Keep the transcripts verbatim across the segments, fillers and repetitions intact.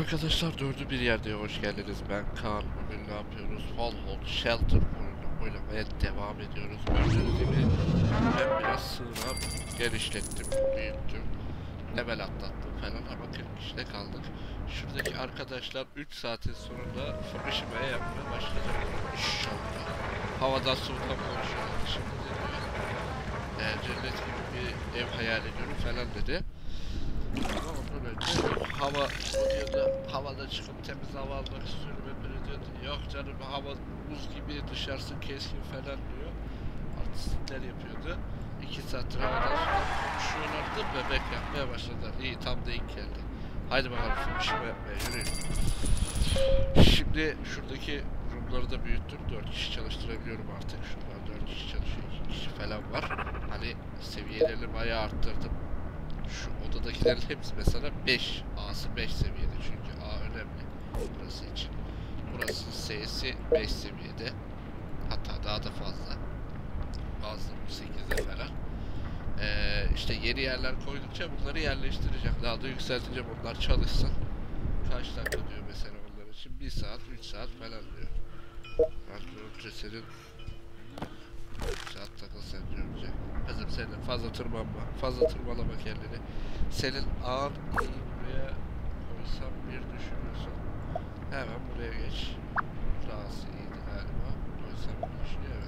Arkadaşlar dördü bir yerde hoş geldiniz. Ben Kaan. Bugün ne yapıyoruz? Fallout Shelter oyunu oynamaya devam ediyoruz. Gördüğünüz gibi ben biraz sığınağı genişlettim, büyüttüm, level atlattım falan ama kırk kişide kaldık. Şuradaki arkadaşlar üç saatin sonunda fırışmaya yapmaya başlayacak inşallah. Havadan sudan konuşuyorlar. Şimdi de diyor, e, cennet gibi bir ev hayal ediyorum falan dedi. Ama ondan önce hava diyordu, havada çıkıp temiz hava almak istiyorum. Öbürü diyordu, yok canım hava buz gibi dışarısı keskin falan diyor. Artistlikler yapıyordu. iki saattir havadan sudan konuşuyorlardı, bebek yapmaya başladılar. İyi, tam da ilk geldi. Haydi bakalım fırışma yapmaya yürüyün. Şimdi şuradaki roomları da büyüttüm. dört kişi çalıştırabiliyorum artık. Şunlar dört kişi çalışıyor, iki kişi falan var. Hani seviyelerini bayağı arttırdım. Şu odadakilerin hepsi mesela beş. A'sı beş seviyede çünkü A önemli burası için. Burası S'si beş seviyede. Hatta daha da fazla. Bazıları sekizde falan. Ee, işte yeni yerler koydukça bunları yerleştireceğim. Daha da yükselteceğim, onlar çalışsın. Kaç dakika diyor mesela onlar için? bir saat, üç saat falan diyor. Önce senin üç saat takılsan diyorum. Kızım senin fazla tırmanma, fazla tırmalama kendini. Senin ağır iyi buraya koysam bir düşünüyorsun. Hemen buraya geç. Burası iyiydi galiba. Koysam bir düşünüyor,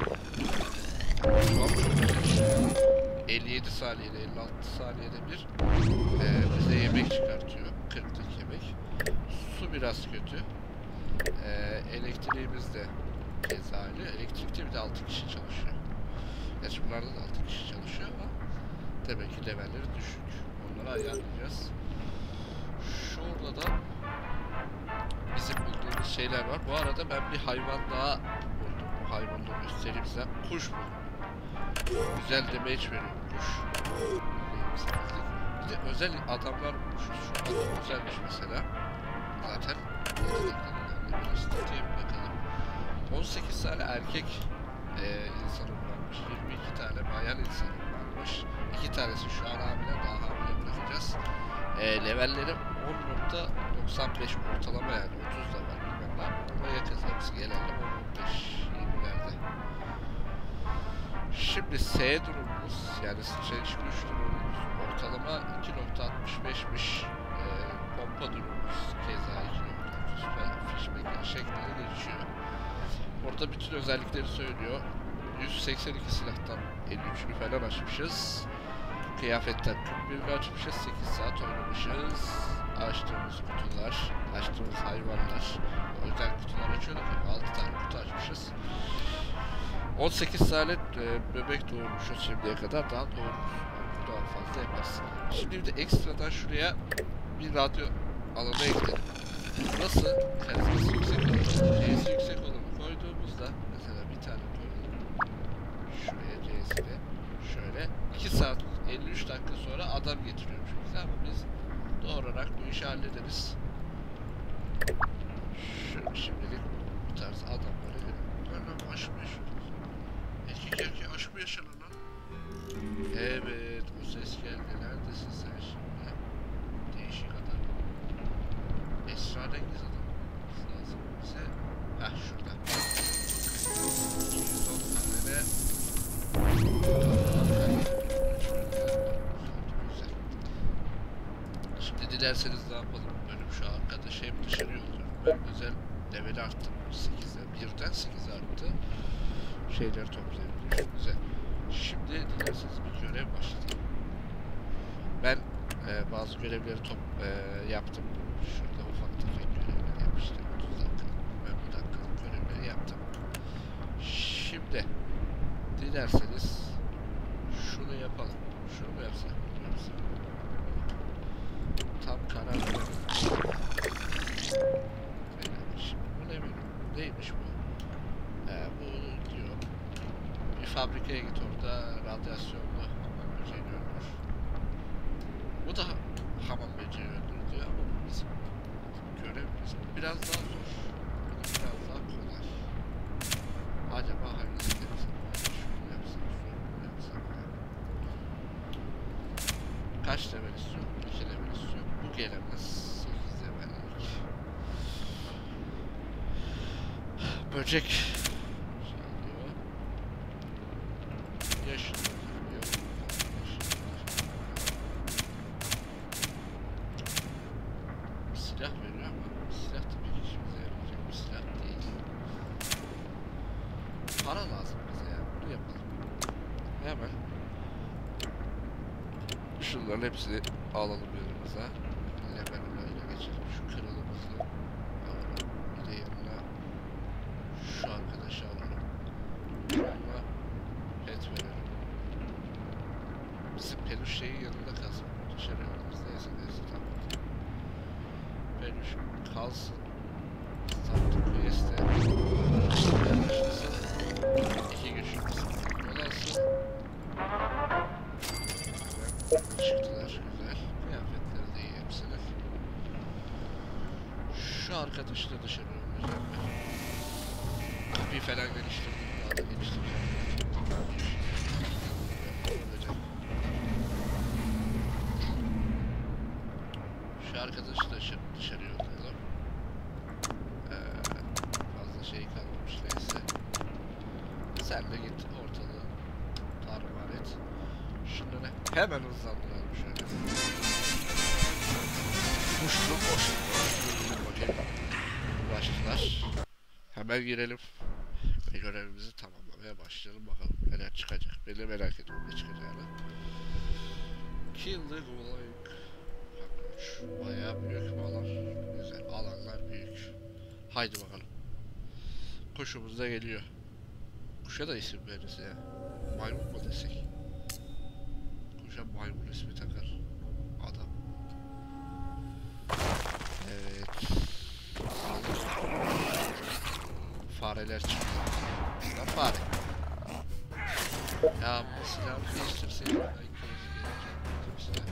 evet. elli yedi saniyede, elli altı saniyede bir ee, bize yemek çıkartıyor. kırklık yemek. Su biraz kötü. Ee, elektriğimiz de keza öyle. Elektrikte bir de altı kişi çalışıyor. Gerçi bunlarda da altı kişi çalışıyor ama demek ki levelleri düşük. Onları ayarlayacağız. Şurada da bizim bulduğumuz şeyler var. Bu arada ben bir hayvan daha buldum. Bu hayvanı da göstereyim size. Kuş buldum. Güzel damage veriyor kuş. Bir de özel adamlar bulmuşuz. Şu adam özelmiş mesela. Zaten yeteneklerine bakalım. on sekiz tane erkek e, insanım varmış. yirmi iki tane bayan insanım varmış. iki tanesi şu an hamile, daha hamile bırakacağız. E, levelleri on nokta doksan beş ortalama, yani otuz da var bilmem ne. Ama yakın hepsi genelde on nokta beş yirmilerde. Şimdi S durumumuz, yani streç güç durumumuz ortalama iki nokta altmış beşmiş. E, pompa durumumuz keza iki nokta otuz falan fişmek şeklinde geçiyor. Orada bütün özellikleri söylüyor. yüz seksen iki silahtan elli üçünü falan açmışız. Kıyafetten kırk birini açmışız. sekiz saat oynamışız. Açtığımız kutular, açtığımız hayvanlar. O özel kutular açıyorduk ya, altı tane kutu açmışız. on sekiz tane e, bebek doğurmuşuz şimdiye kadar. Daha doğurmuş. Daha fazla yaparız. Şimdi bir de ekstradan şuraya bir radyo alanı ekledim. Nasıl? Karizması yüksek olan, C'si yüksek olanı koyduğumuzda mesela bir tane koyalım. Şuraya C'sini. Şöyle iki saat elli üç dakika sonra adam getiriyormuş bize ama biz doğurarak bu işi hallederiz. Şu, şimdilik bu tarz adamları lan aşk mı yaşıyoruz? Erkek erkeğe aşk mı yaşanır lan? Evet, o ses geldi. Neredesin sen şimdi? Değişik adam. Esrarengiz adam lazım bize. Heh, şurada. iki yüz on tane de şimdi dilerseniz ne yapalım? Bölüm şu arkadaşı hep dışarı yolluyorum. Ben özel level arttım. sekizden birden sekize arttı. Şeyleri toplayabilirim. Güzel. Şimdi dilerseniz bir görev başlayalım. Ben e, bazı görevleri top e, yaptım. Şurada ufak tefek görevleri yapmıştım. otuz dakikalık, ben bu dakikalık görevleri yaptım. Şimdi dilerseniz şunu yapalım. Şunu mu yapsak? Tam karar verelim. Şimdi bu ne benim? Neymiş bu? Ee, bu diyor. Bir fabrikaya git, orada radyasyonlu hamam böceğini öldür. Bu da hamam böceği öldür diyor ama bu bizim görevimiz. Bu biraz daha zor. Bu biraz daha kolay. Acaba hangisi yapsam? Şunu yapsam, şunu yapsam. Kaç level istiyor? iki level istiyor. Bu gelemez. sekiz level. Böcek sağlıyor. Yaşlı sağlıyor. Silah veriyor ama silah tabii ki işimize yarayacak bir silah değil. Para lazım bize ya. Bunu yapalım. Hemen şunların hepsini alalım yanımıza. Level olayla geçelim. Şu kralımızı alalım. Bir de yanına şu arkadaşı alalım. Şuna pet verelim. Bizim peluş şeyin yanında kalsın. Dışarı yolumuz neyse neyse tamam. Peluş kalsın. Startup quest'e başlasın. İki güçlü kısmı yol alsın. Çıktılar güzel. Kıyafetleri de iyi hepsinin. Şu arkadaşı da dışarı yollayacağım ben. Kapıyı falan geliştirdim. Daha da geliştireceğim. Olacak. Şu arkadaşı da dışarı, dışarı yollayalım. Ee, fazla şey kalmamış neyse. Sen de git ortalığı tarumar et. Şunları hemen hızlandıralım şöyle. Kuşlu koşulma. Bakayım. Ulaştılar. Hemen girelim. Ve görevimizi tamamlamaya başlayalım bakalım neler çıkacak. Ben de merak ediyorum ne çıkacağını. Kill the Gulaik. Şu bayağı büyük bir alan. Güzel. Alanlar büyük. Haydi bakalım. Kuşumuz da geliyor. Kuşa da isim veririz ya. Maymun mu desek? Kuşa maymun ismi takar. Adam. Evet. Fareler çıktı. Lan fare. Ya bu silahı değiştirseydim. Ben kırmızı geleceğim. Silah.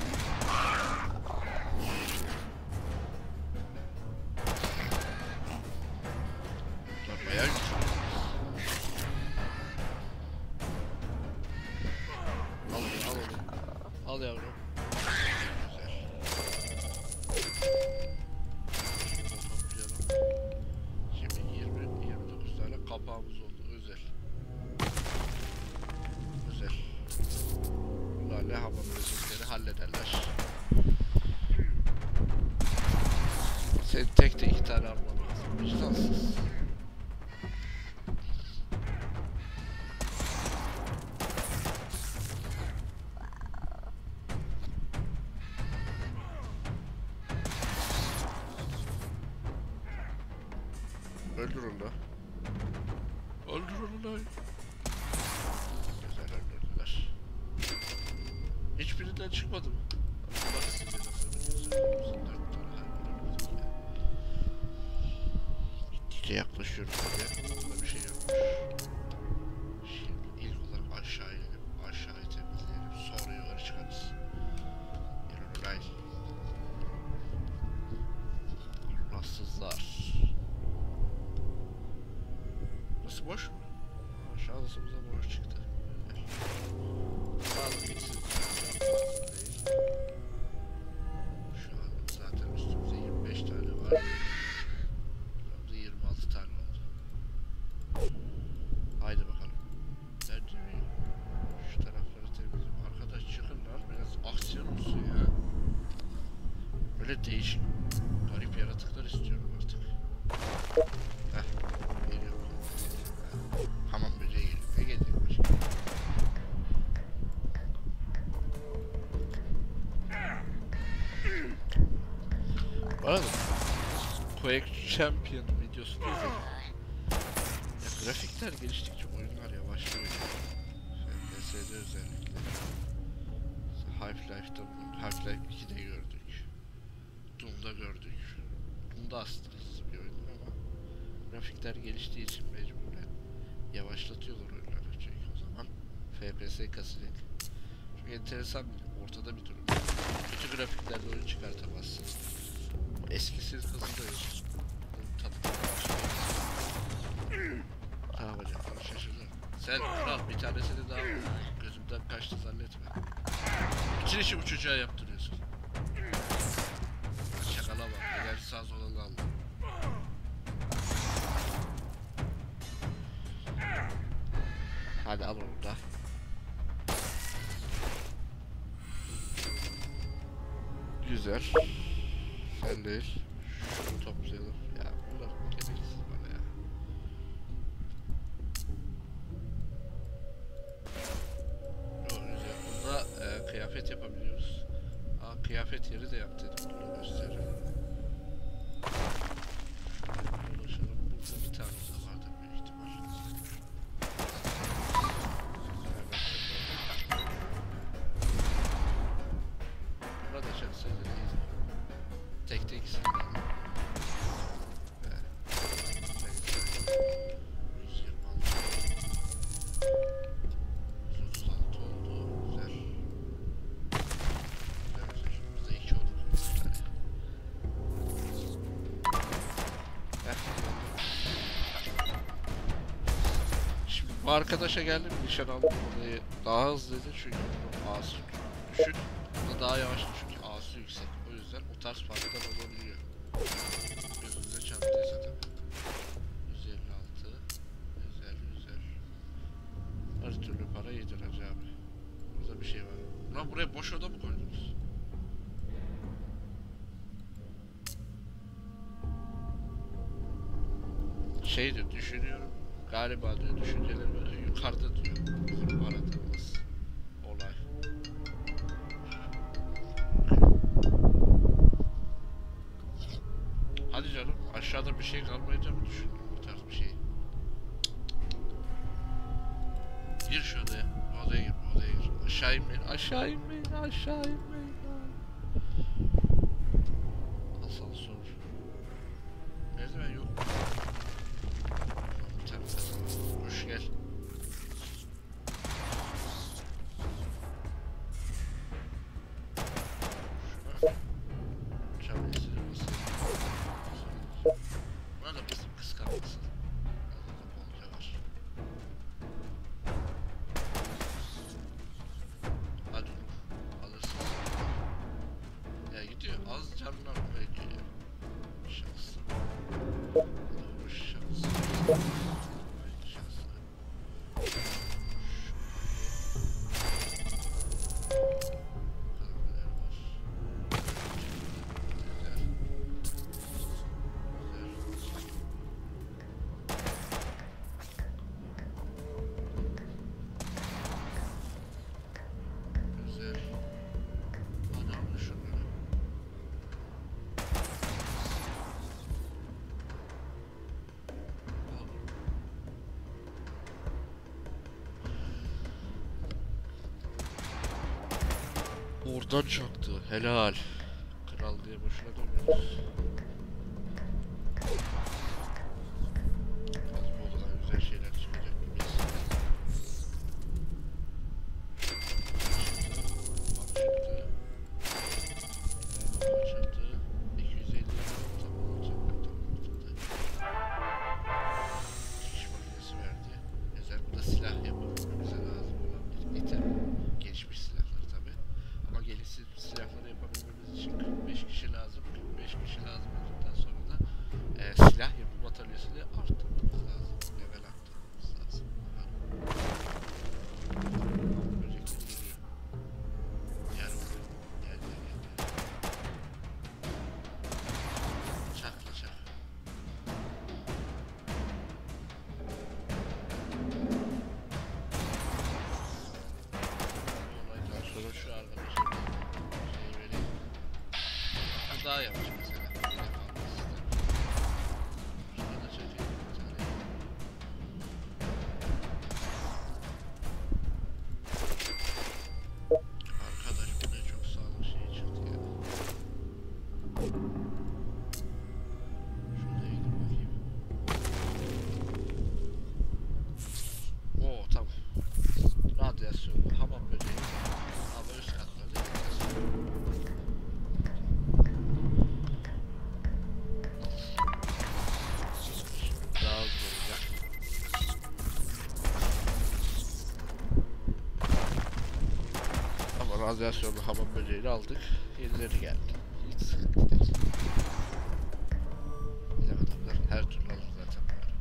Dur bayağı güçlü. Al onu, al onu. Al yavrum. Kapağımız oldu özel. Özel. Bunlarla hava böcekleri hallederler. Senin tek de iki tane alman lazım. Vicdansız. Öldür onu da. Öldür onu da. Güzel öldürdüler. Hiçbirinden çıkmadı mı? Bak size nasıl dört tane öldürdük ya. Gittikçe yaklaşıyoruz tabii. Bunda bir şey yokmuş. Şimdi ilk olarak aşağı inelim. Aşağıyı temizleyelim. Sonra yukarı çıkarız. Yürürler. Allahsızlar. Burası boş mu? Şansımıza boş çıktı. Sağlık gitsin. Şu an zaten üstümüzde yirmi beş tane var. Burada yirmi altı tane oldu. Haydi bakalım. Tercih. Şu tarafları temizleyelim. Arkadaş çıkın lan. Biraz aksiyon olsun ya. Böyle değişik, garip yaratıklar istiyorum artık. Heh. Geliyor. Hamam böceği geliyor. Ne gelecek başka? Bu arada Quake Champion videosunu izledim. Ya grafikler geliştikçe oyunlar yavaşlıyor. F P S'de özellikle. Half-Life'da bunu, Half-Life iki'de gördük. Doom'da gördük. Doom'da aslında hızlı bir oyun ama grafikler geliştiği için mecburen yavaşlatıyorlar oyunları çünkü o zaman F P S kasacak. Çünkü enteresan bir, ortada bir durum. Kötü grafiklerle oyun çıkartamazsın. Eskisi hızı da yok. Tadı tamam hocam, onu şaşırdım. Sen kral bir tanesini daha gözümden kaçtı zannetme. Bütün işi bu çocuğa yaptırıyorsun. Şakala bak, eğer sağ sola aldı. güzel. Sen değil. Şunu toplayalım. Ya bunlar gereksiz bana ya. Doğru güzel. Bunda e, kıyafet yapabiliyoruz. Aa, kıyafet yeri de yap dedim. Bunu göstereyim. Dolaşalım. Burada bir tane de vardı büyük ihtimal. Burada çok sayıda değil. Tek tek ikisini de alalım. yüz yirmi altı. yüz otuz altı oldu. Güzel. Güzel güzel. Burada iki oldu. Bir tane. Heh. Şimdi bu arkadaşa geldim. Nişan aldım olayı daha hızlıydı çünkü bunun A'sı düşük. Bu da daha yavaştı çünkü A'sı yüksek. O yüzden o tarz farklar olabiliyor. Gözünüze çarptıysa tabii. yüz elli altı. Güzel güzel. Her türlü para iyidir hacı abi. Burada bir şey var. Ulan buraya boş oda mı koydunuz? Şey diyor, düşünüyorum. Galiba diyor, düşünceler böyle yukarıda diyor. Kurban aradığımız olay. Hadi canım, aşağıda bir şey kalmayacak mı düşündüm bu tarz bir şey. Gir şu odaya, odaya gir, odaya gir. Aşağı inmeyin, aşağı inmeyin, aşağı inmeyin. Asansör. Merdiven yok. Bir tane kasa var. Hoş gel. Şuna. Çabuk basın. Buna da basın, kıskanmasın. Burada da bolca var. Hadi oğlum, alırsın. Ya gidiyor, az canlar buraya geliyor. Şanslı. Doğru şanslı. Şanslı. Oradan çaktı. Helal. Kral diye boşuna dönüyoruz. Az boldan güzel şeyler çıkacak gibi hissediyorum. Çıktı. Çıktı. Çıktı. iki yüz elli tam olacak. Tam ortada. Dikiş makinesi verdi. Güzel. Bu da silah yapabilmemize lazım olan bir item. Gelişmiş silahlar tabi. Ama gelişsiz silahları yapabilmemiz için kırk beş kişi lazım. kırk beş kişi lazım olduktan sonra da e, silah yapım atölyesini arttırmamız lazım. Level arttırmamız lazım. Böcekler geliyor. Gel bakalım. Gel gel gel. Çakla çak. Olaydan sonra şu arkadaşa şey vereyim. Bu daha yavaş mesela. Yine kalması isterim. Şuna da çekeyim bir tane. Arkadaş bu ne çok sağlık şeyi çıktı ya. Şurada gidip bakayım. Oo tamam. Radyasyonlu hamam böceği. Ama üst katlarda radyasyon. Daha hızlı olacak. Ama radyasyonlu hamam böceğini aldık. Yenileri geldi. Hiç sıkıntı değil. Bilen adamlar her türlü alır zaten bunları.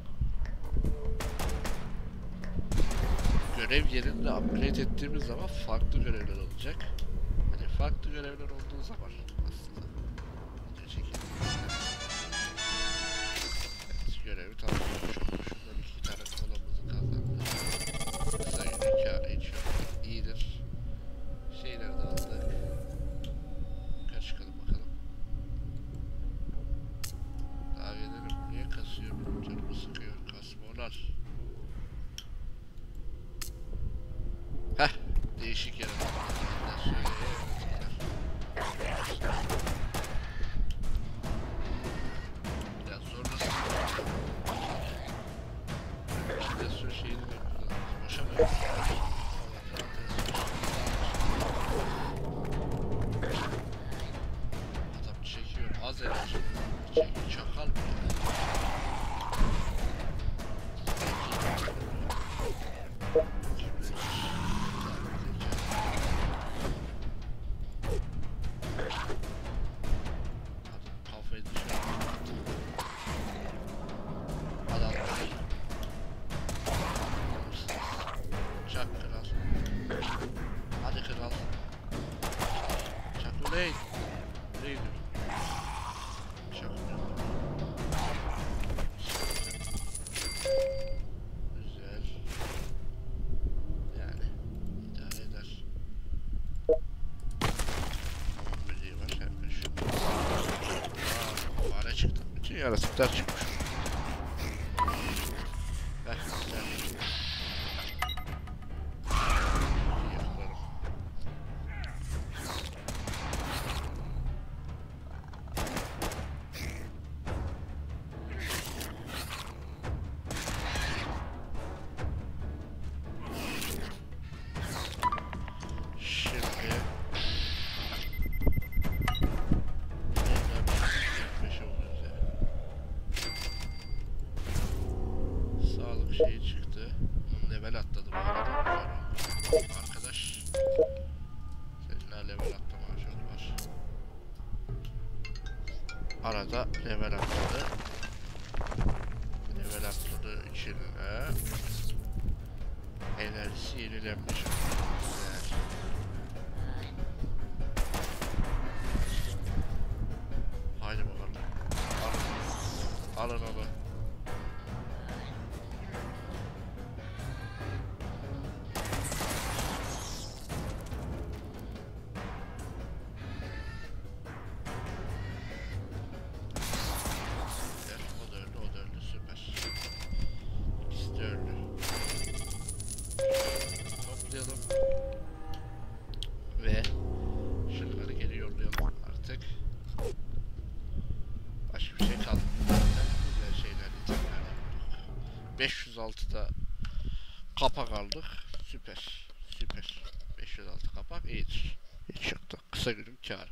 Görev yerinde upgrade ettiğimiz zaman farklı görevler olacak. Hani farklı görevler olduğu zaman Kral. Heh. Değişik yere. Biraz zorlasın. İşte sürü şeyini bekliyoruz. Boşamıyoruz. Adam çekiyor. Az enerji. Çekiyor. Çakal mı ya? Kafayı dışarı attı. Adam çak kral. Hadi kral. Çak uleyin. Uleyin. Çak uleyin. Güzel. Yani idare eder. Müziği var hemen şu. Aa, fare çıktı. Bütün yaratıklar çıkmış. Heh, güzel. Yakalarım. Şimdi beş oluyoruz ya. Sağlık şeyi çıktı. Onun level atladı bu arada. Güzel oldu. Arkadaş. Senin daha level atlama aşağı var. Arada level atladı. Level atladığı için de enerjisi yenilenmiş. Güzel. Haydi bakalım. Alın. Alın onu. Güzel. O da öldü, o da öldü. Süper. İkisi de öldü. Toplayalım. Ve şunları geri yollayalım artık. Başka bir şey kalmadı. Güzel şeyler, itemler bulduk. beş yüz altıda kapak aldık. Süper. Süper. beş yüz altı kapak iyidir. Hiç yoktu. Kısa günün kârı.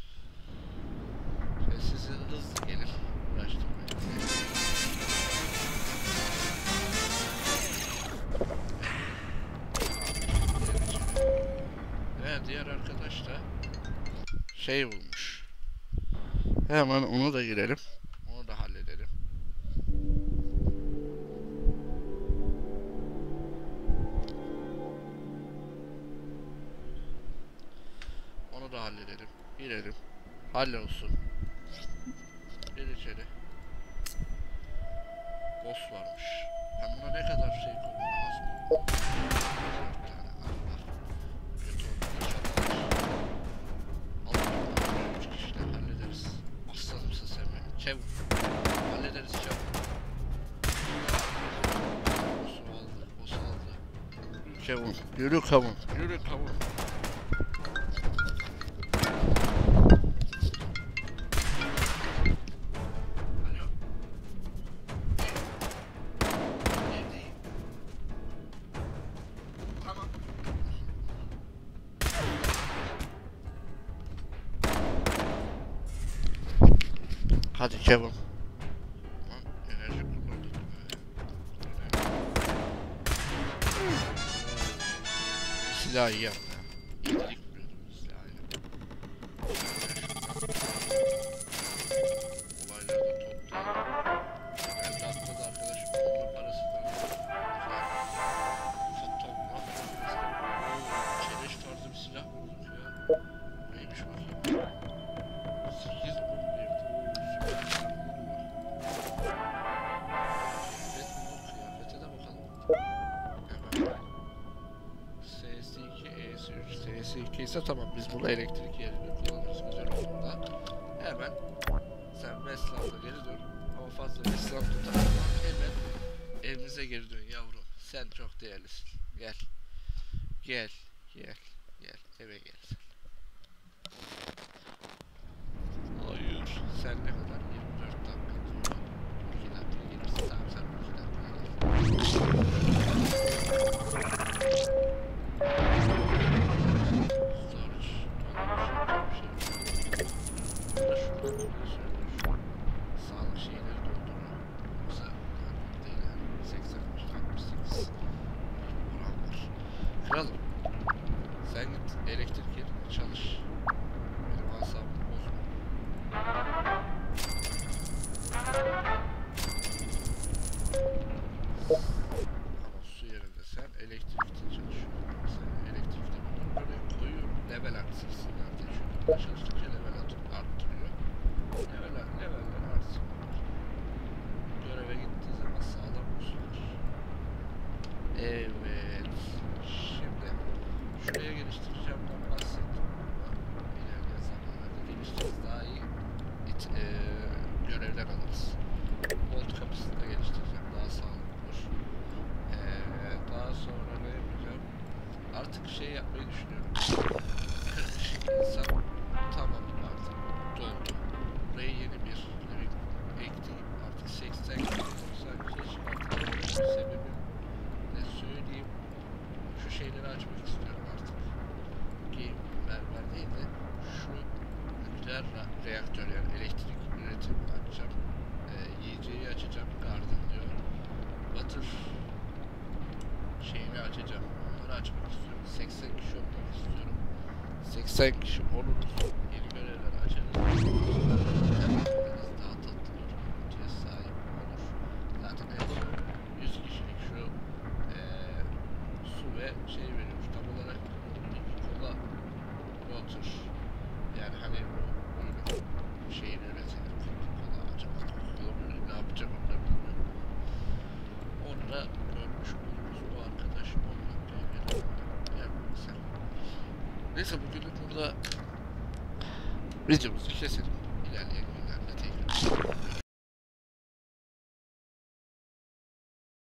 Ve sizin hızlı gelin. Uğraştırmayın. Evet, diğer arkadaş da şey bulmuş. Hemen onu da girelim. Onu da halledelim. Onu da halledelim. Girelim. Hallolsun. Gir içeri. Boss varmış. Ben buna ne kadar şey koymam lazım? dört tane. Allah. Kötü oldu. Allah'ım. Üç kişiyle hallederiz. Aslanımsın sen benim. Kevin. Hallederiz Kevin. Boss'u aldı. Boss'u aldı. Kevin. Yürü Kevin. Yürü Kevin. Hadi Kevin. Lan enerji kullandık. Silahı iyi yaptı. İyilik vuruyordum silahıyla. Olayları da toplayalım. Ben de atladı arkadaşım. Onun parasından. Ufak topla. Çeleş tarzı bir silah bulduk ya. Neymiş bakayım. sekiz on bir. Kıyafete de bakalım. Hemen. S S iki, E S üç, S S iki ise tamam, biz bunu elektrik yerine kullanırız güzel olduğunda. Hemen sen Westland'a geri dön ama fazla Westland tutarsan hemen Evimize geri dön yavrum. Sen çok değerlisin. Gel. Gel. Gel. Gel. Eve gel sen. Hayır. Sen ne kadar? yirmi dört dakika diyor. iki dakika gelirsin. Tamam sen iki dakika gelirsin. Storage. Burada şurada bir sürü sağlık şeyleri dolduruyor. Yoksa önemli değil yani. seksen beş altmış sekiz oran var. Kralım. Sen git elektrik yerine çalış. Benim asabımı bozma. Ama su yerinde sen elektrikte çalışıyorsun. Sen elektrikte bunları buraya koyuyorum. Level artsın zaten. Çünkü burada çalıştıkça level arttırıyor. Level, leveller artsın. Göreve gittiği zaman sağlam olsunlar. Evet. Şimdi şuraya geliştireceğimden bahsettim. İlerleyen zamanlarda geliştiririz. Daha iyi it, e, görevler alırız. Volt kapısını da geliştireceğim. Daha sağlıklı olur. E, daha sonra ne yapacağım? Artık şey yapmayı düşünüyorum. kırk kişilik insan tamam artık doldu. Buraya yeni bir living ekleyeyim. Artık seksen kişi doksan kişi çıkartacağım. Sebebim ne söyleyeyim. Şu şeyleri açmak istiyorum artık. Game mermer değil de şu nükleer reaktör yani elektrik üretimi açacağım. Ee, yiyeceği açacağım. Garden diyor. Water şeyini açacağım. Onları açmak istiyorum. seksen kişi olmak istiyorum. seksen kişi oluruz. Yeni görevler açarız. Devamlarınız daha tatlı bir görüntüye sahip olur. Zaten en son yüz kişilik şu ee, su ve şey veriyoruz. Tam olarak kola water yani hani bu böyle şeyin üretilir. Kola acaba kola böyle ne yapacak onu da bilmiyorum. Onu da görmüş oluruz. Bu arkadaş on dakikaya gelir. Yani sen. Neyse bugünlük burada videomuzu keselim.